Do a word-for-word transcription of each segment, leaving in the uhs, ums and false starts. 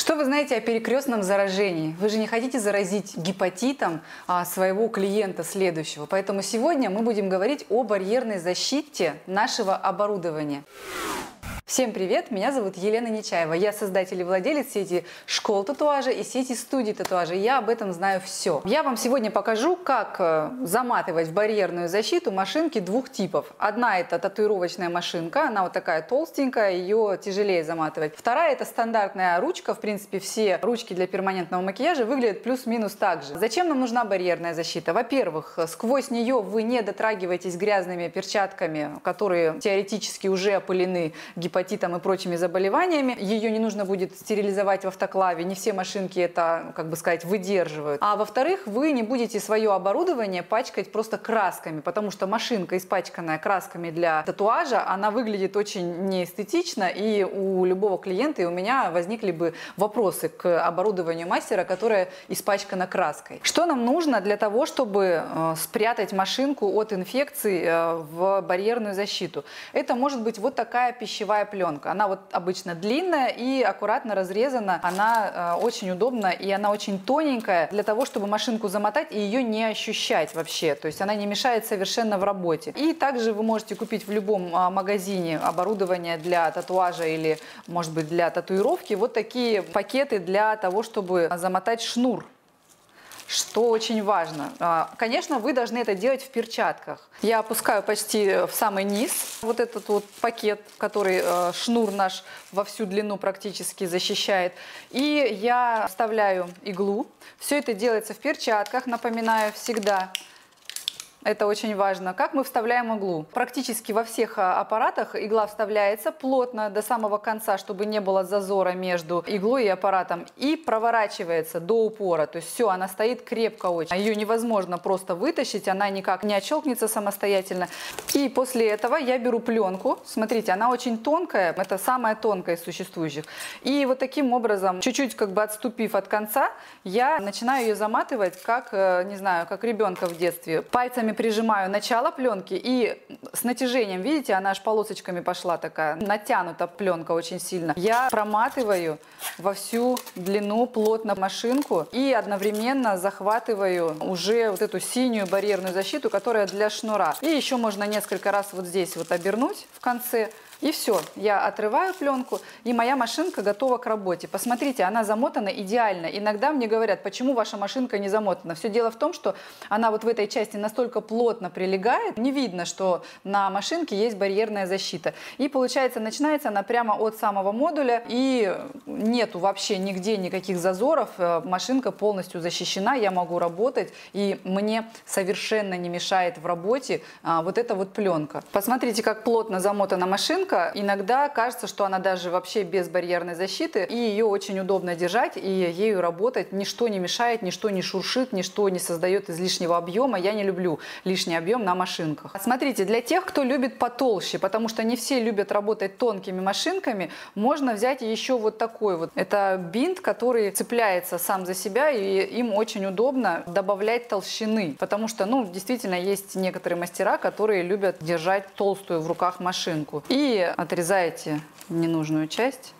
Что вы знаете о перекрестном заражении? Вы же не хотите заразить гепатитом а, своего клиента следующего. Поэтому сегодня мы будем говорить о барьерной защите нашего оборудования. Всем привет! Меня зовут Елена Нечаева. Я создатель и владелец сети школ татуажа и сети студий татуажа. Я об этом знаю все. Я вам сегодня покажу, как заматывать в барьерную защиту машинки двух типов. Одна — это татуировочная машинка, она вот такая толстенькая, ее тяжелее заматывать. Вторая — это стандартная ручка. В принципе, все ручки для перманентного макияжа выглядят плюс-минус так же. Зачем нам нужна барьерная защита? Во-первых, сквозь нее вы не дотрагиваетесь грязными перчатками, которые теоретически уже опылены гепатитом и прочими заболеваниями. Ее не нужно будет стерилизовать в автоклаве. Не все машинки это, как бы сказать, выдерживают. А во-вторых, вы не будете свое оборудование пачкать просто красками, потому что машинка, испачканная красками для татуажа, она выглядит очень неэстетично, и у любого клиента, и у меня возникли бы вопросы к оборудованию мастера, которое испачкано краской. Что нам нужно для того, чтобы э, спрятать машинку от инфекций э, в барьерную защиту? Это может быть вот такая пищевая пленка. Она вот обычно длинная и аккуратно разрезана. Она э, очень удобна, и она очень тоненькая для того, чтобы машинку замотать и ее не ощущать вообще. То есть она не мешает совершенно в работе. И также вы можете купить в любом э, магазине оборудование для татуажа или, может быть, для татуировки вот такие пакеты для того, чтобы замотать шнур. Что очень важно. Конечно, вы должны это делать в перчатках. Я опускаю почти в самый низ вот этот вот пакет, который шнур наш во всю длину практически защищает. И я вставляю иглу. Все это делается в перчатках, напоминаю всегда. Это очень важно. Как мы вставляем иглу? Практически во всех аппаратах игла вставляется плотно до самого конца, чтобы не было зазора между иглой и аппаратом, и проворачивается до упора. То есть все, она стоит крепко очень. Ее невозможно просто вытащить, она никак не отщелкнется самостоятельно. И после этого я беру пленку. Смотрите, она очень тонкая, это самая тонкая из существующих. И вот таким образом, чуть-чуть как бы отступив от конца, я начинаю ее заматывать, как, не знаю, как ребенка в детстве. Пальцами прижимаю начало пленки, и с натяжением, видите, она аж полосочками пошла такая, натянута пленка очень сильно. Я проматываю во всю длину плотно машинку и одновременно захватываю уже вот эту синюю барьерную защиту, которая для шнура. И еще можно несколько раз вот здесь вот обернуть в конце. И все, я отрываю пленку, и моя машинка готова к работе. Посмотрите, она замотана идеально. Иногда мне говорят, почему ваша машинка не замотана. Все дело в том, что она вот в этой части настолько плотно прилегает, не видно, что на машинке есть барьерная защита. И получается, начинается она прямо от самого модуля, и нету вообще нигде никаких зазоров. Машинка полностью защищена, я могу работать, и мне совершенно не мешает в работе а, вот эта вот пленка. Посмотрите, как плотно замотана машинка. Иногда кажется, что она даже вообще без барьерной защиты, и ее очень удобно держать, и ею работать. Ничто не мешает, ничто не шуршит, ничто не создает излишнего объема. Я не люблю лишний объем на машинках. Смотрите, для тех, кто любит потолще, потому что не все любят работать тонкими машинками, можно взять еще вот такой вот. Это бинт, который цепляется сам за себя, и им очень удобно добавлять толщины, потому что, ну, действительно, есть некоторые мастера, которые любят держать толстую в руках машинку. И отрезаете ненужную часть,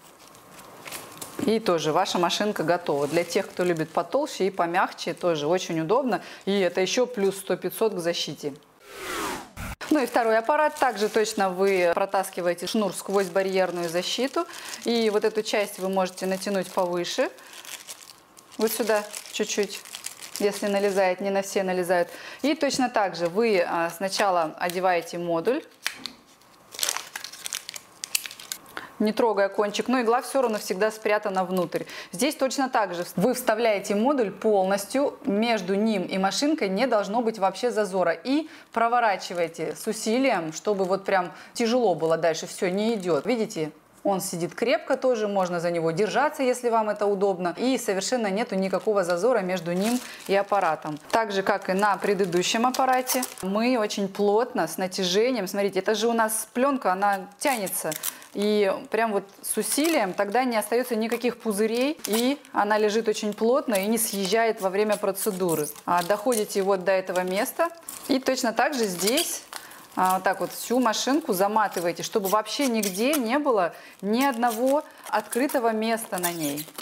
и тоже ваша машинка готова. Для тех, кто любит потолще и помягче, тоже очень удобно. И это еще плюс сто-пятьсот к защите. Ну и второй аппарат. Также точно вы протаскиваете шнур сквозь барьерную защиту. И вот эту часть вы можете натянуть повыше. Вот сюда чуть-чуть. Если налезает, не на все налезают. И точно так же вы сначала одеваете модуль, не трогая кончик, но игла все равно всегда спрятана внутрь. Здесь точно так же. Вы вставляете модуль полностью, между ним и машинкой не должно быть вообще зазора. И проворачиваете с усилием, чтобы вот прям тяжело было дальше, все не идет. Видите? Он сидит крепко тоже, можно за него держаться, если вам это удобно. И совершенно нету никакого зазора между ним и аппаратом. Так же, как и на предыдущем аппарате, мы очень плотно, с натяжением, смотрите, это же у нас пленка, она тянется. И прям вот с усилием тогда не остается никаких пузырей, и она лежит очень плотно и не съезжает во время процедуры. А доходите вот до этого места, и точно так же здесь а, вот так вот всю машинку заматываете, чтобы вообще нигде не было ни одного открытого места на ней.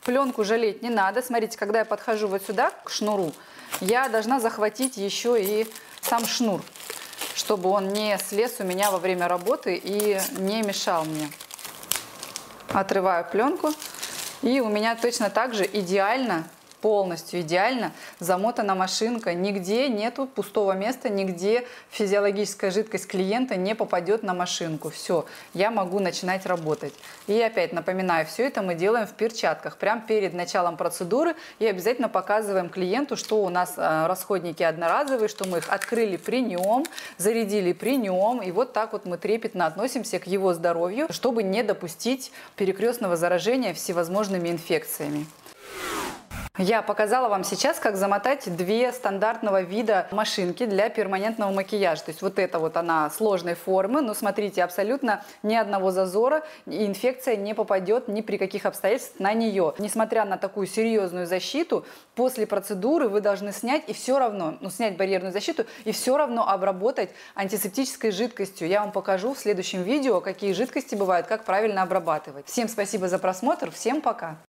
Пленку жалеть не надо. Смотрите, когда я подхожу вот сюда к шнуру, я должна захватить еще и сам шнур, чтобы он не слез у меня во время работы и не мешал мне. Отрываю пленку, и у меня точно так же идеально, полностью идеально замотана машинка. Нигде нету пустого места, нигде физиологическая жидкость клиента не попадет на машинку. Все, я могу начинать работать. И опять напоминаю, все это мы делаем в перчатках. Прямо перед началом процедуры и обязательно показываем клиенту, что у нас расходники одноразовые, что мы их открыли при нем, зарядили при нем. И вот так вот мы трепетно относимся к его здоровью, чтобы не допустить перекрестного заражения всевозможными инфекциями. Я показала вам сейчас, как замотать две стандартного вида машинки для перманентного макияжа. То есть вот эта вот она сложной формы, но смотрите, абсолютно ни одного зазора, и инфекция не попадет ни при каких обстоятельствах на нее. Несмотря на такую серьезную защиту, после процедуры вы должны снять и все равно, ну снять барьерную защиту и все равно обработать антисептической жидкостью. Я вам покажу в следующем видео, какие жидкости бывают, как правильно обрабатывать. Всем спасибо за просмотр, всем пока!